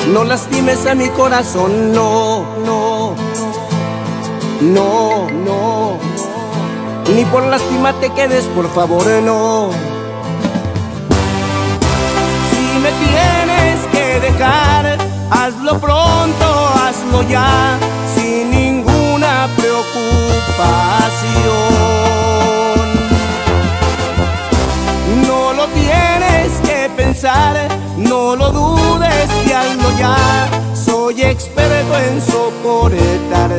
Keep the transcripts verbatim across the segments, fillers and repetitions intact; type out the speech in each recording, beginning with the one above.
No lastimes a mi corazón, no, no, no, no. Ni por lástima te quedes, por favor, no. Si me tienes que dejar, hazlo pronto, hazlo ya, sin ninguna preocupación. No lo tienes que pensar, no lo dudes y hazlo ya. Soy experto en soportar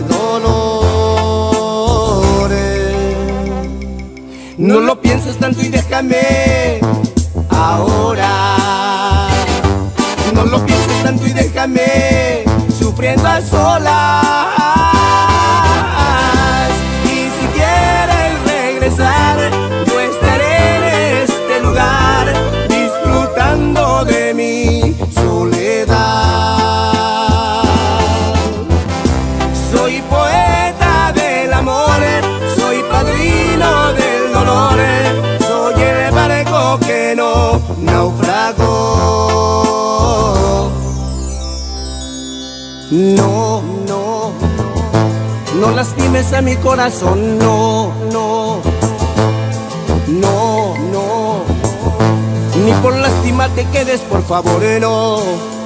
dolores. No lo pienses tanto y déjame ahora. No lo pienses tanto y déjame sufriendo a solas. Y si quieres regresar, yo estaré en este lugar disfrutando de mi soledad. Soy poeta del amor, soy padrino del dolor, soy el barco que no naufragó. No, no, no lastimes a mi corazón, no, no, no, no. Ni por lástima te quedes, por favor, no.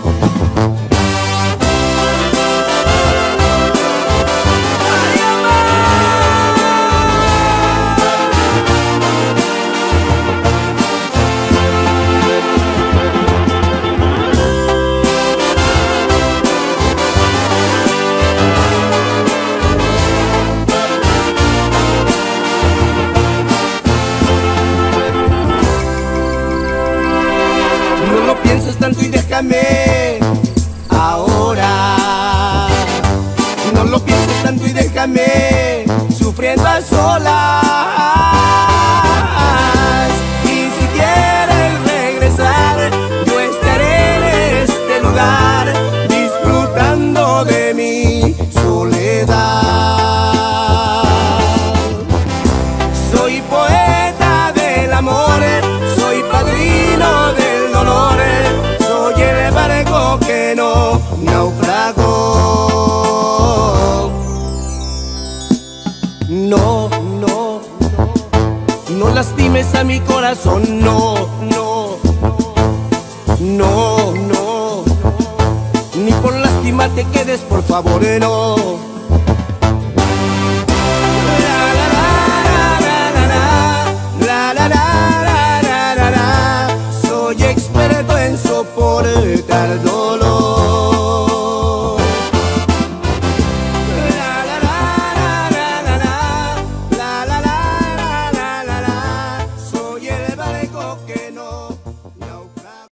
No lo pienses tanto y déjame ahora. No lo pienses tanto y déjame sufriendo a solas. Y si quieres regresar, yo estaré en este lugar disfrutando de mi soledad. Soy poeta del amor, soy padrino del dolor, soy el barco que no naufragó. No, no, no lastimes a mi corazón, no, no, no, no. Ni por lástima te quedes, por favor, no.